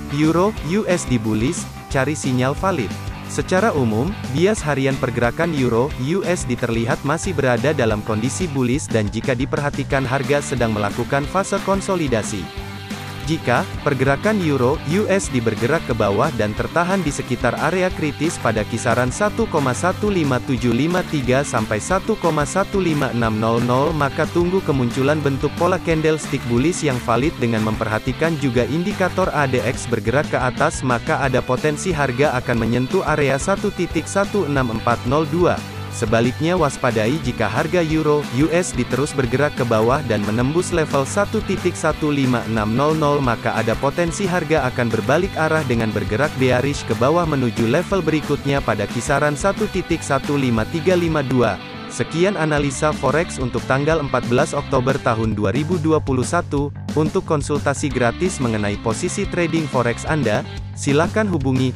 Euro USD bullish, cari sinyal valid. Secara umum, bias harian pergerakan Euro USD terlihat masih berada dalam kondisi bullish dan jika diperhatikan harga sedang melakukan fase konsolidasi. Jika pergerakan Euro USD bergerak ke bawah dan tertahan di sekitar area kritis pada kisaran 1,15753 sampai 1,15600, maka tunggu kemunculan bentuk pola candlestick bullish yang valid dengan memperhatikan juga indikator ADX bergerak ke atas, maka ada potensi harga akan menyentuh area 1.16402. Sebaliknya waspadai jika harga Euro USD terus bergerak ke bawah dan menembus level 1.15600, maka ada potensi harga akan berbalik arah dengan bergerak bearish ke bawah menuju level berikutnya pada kisaran 1.15352. Sekian analisa forex untuk tanggal 14 Oktober tahun 2021. Untuk konsultasi gratis mengenai posisi trading forex Anda, silakan hubungi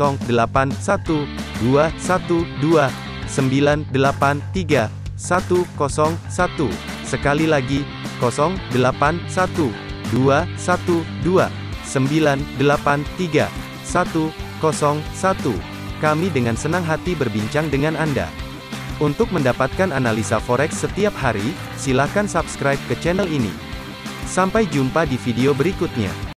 081212 983 101. Sekali lagi, 081212 983 101. Kami dengan senang hati berbincang dengan Anda. Untuk mendapatkan analisa forex setiap hari, silakan subscribe ke channel ini. Sampai jumpa di video berikutnya.